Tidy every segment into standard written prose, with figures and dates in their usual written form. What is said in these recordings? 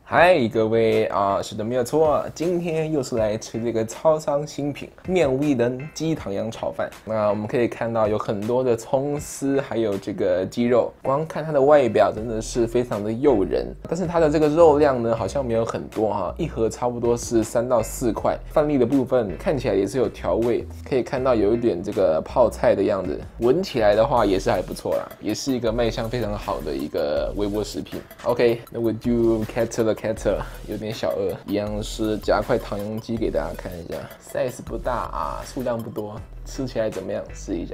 嗨，各位啊，是的，没有错，今天又是来吃这个超商新品面无一人鸡唐扬炒饭。那我们可以看到有很多的葱丝，还有这个鸡肉，光看它的外表真的是非常的诱人，但是它的这个肉量呢好像没有很多哈，一盒差不多是3到4块。饭粒的部分看起来也是有调味，可以看到有一点这个泡菜的样子，闻起来的话也是还不错啦，也是一个卖相非常好的一个微波食品。OK， 那我就开吃了。有点小饿，一样是夹块唐扬鸡给大家看一下 ，size 不大啊，数量不多，吃起来怎么样？试一下。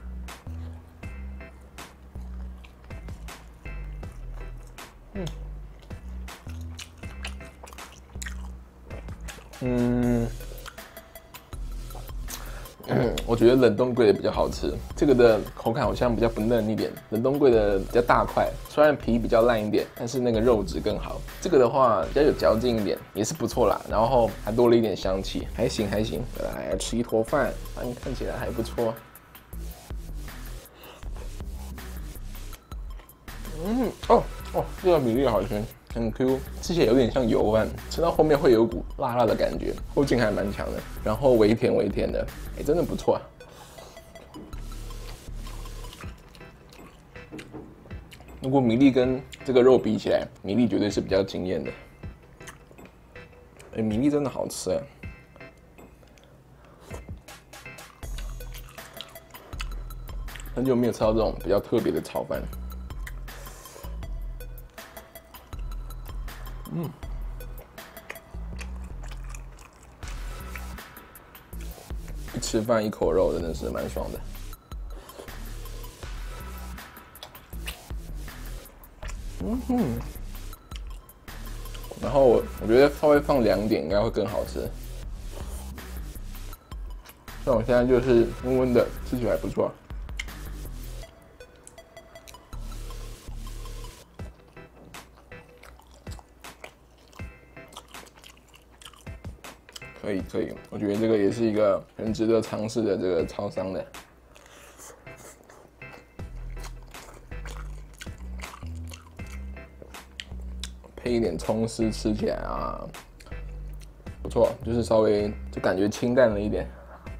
我觉得冷冻柜的比较好吃，这个的口感好像比较不嫩一点，冷冻柜的比较大块，虽然皮比较烂一点，但是那个肉质更好。这个的话比较有嚼劲一点，也是不错啦，然后还多了一点香气，还行还行。来吃一坨饭，饭看起来还不错。这个米粒好香。很 Q， 吃起来有点像油饭，吃到后面会有股辣辣的感觉，后劲还蛮强的，然后微甜微甜的，真的不错啊。如果米粒跟这个肉比起来，米粒绝对是比较惊艳的。米粒真的好吃哎。很久没有吃到这种比较特别的炒饭。一吃饭一口肉，真的是蛮爽的。然后我觉得稍微放凉点应该会更好吃。像我现在就是温温的，吃起来不错。可以，我觉得这个也是一个很值得尝试的这个超商的。配一点葱丝，吃起来啊不错，就是稍微就感觉清淡了一点。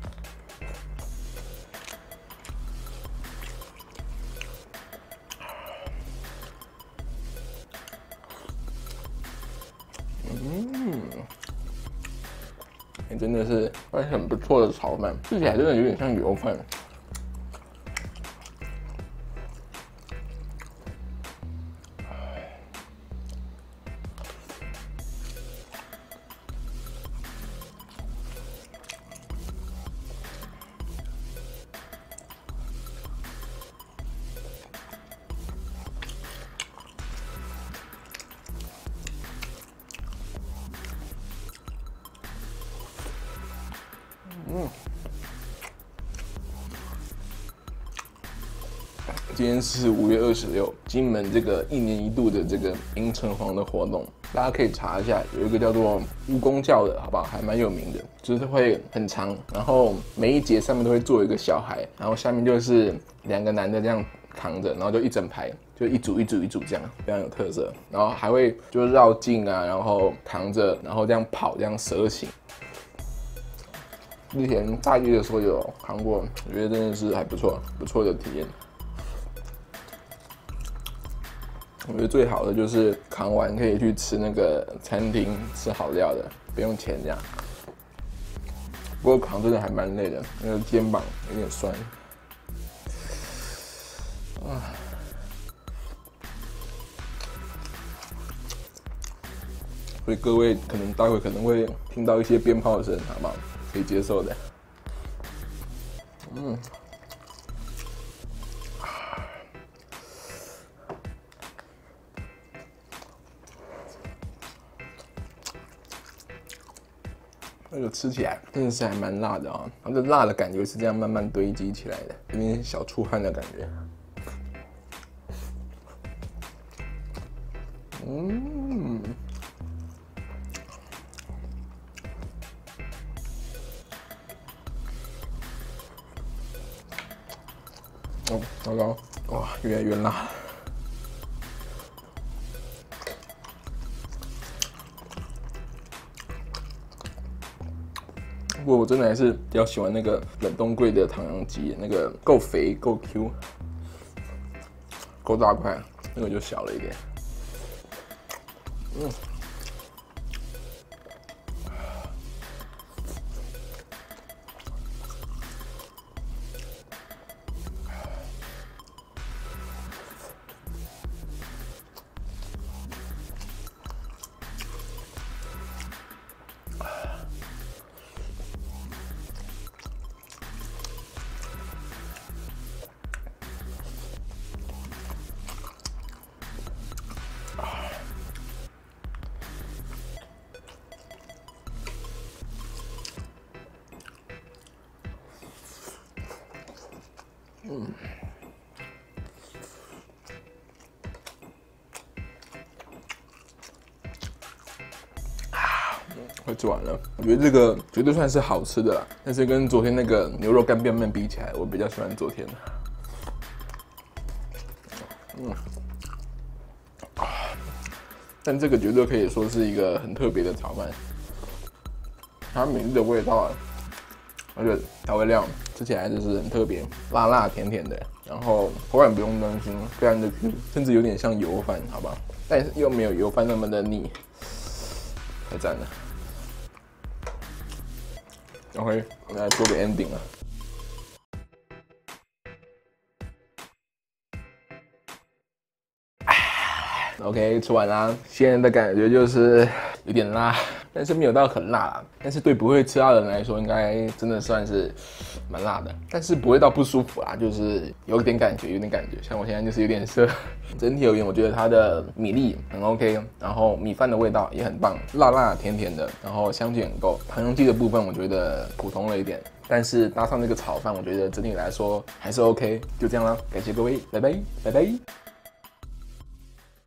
真的是算是很不错的炒饭，吃起来真的有点像油饭。今天是5月26，金门这个1年1度的这个迎城隍的活动，大家可以查一下，有一个叫做蜈蚣教的，好不好？还蛮有名的，就是会很长，然后每一节上面都会坐一个小孩，然后下面就是2个男的这样扛着，然后就一整排，就一组这样，非常有特色。然后还会就绕境啊，然后扛着，然后这样跑，这样蛇形。之前大一的时候有扛过，我觉得真的是还不错，不错的体验。我觉得最好的就是扛完可以去吃那个餐厅吃好料的，不用钱这样。不过扛真的还蛮累的，那个肩膀有点酸。所以各位待会可能会听到一些鞭炮声，好不好？可以接受的。那个吃起来真的是还蛮辣的啊，它的辣的感觉是这样慢慢堆积起来的，有点小出汗的感觉。糟糕，哇，越来越辣。 不过我真的还是比较喜欢那个冷冻柜的唐扬鸡，那个够肥够 Q， 够大块，那个就小了一点。快吃完了，我觉得这个绝对算是好吃的啦。但是跟昨天那个牛肉干便面比起来，我比较喜欢昨天的。但这个绝对可以说是一个很特别的炒饭，它米粒的味道啊，而且调味料吃起来就是很特别，辣辣甜甜的，然后口感不用担心，非常的 Q， 甚至有点像油饭，好吧？但是又没有油饭那么的腻，太赞了。OK， 我们来做个 ending 了。OK， 吃完啦，现在的感觉就是有点辣，但是没有到很辣啦。但是对不会吃辣的人来说，应该真的算是蛮辣的，但是不会到不舒服啦，就是有点感觉，有点感觉。像我现在就是有点涩。整体而言，我觉得它的米粒很 OK， 然后米饭的味道也很棒，辣辣甜甜的，然后香气很够。唐扬鸡的部分我觉得普通了一点，但是搭上这个炒饭，我觉得整体来说还是 OK。就这样啦，感谢各位，拜拜，拜拜。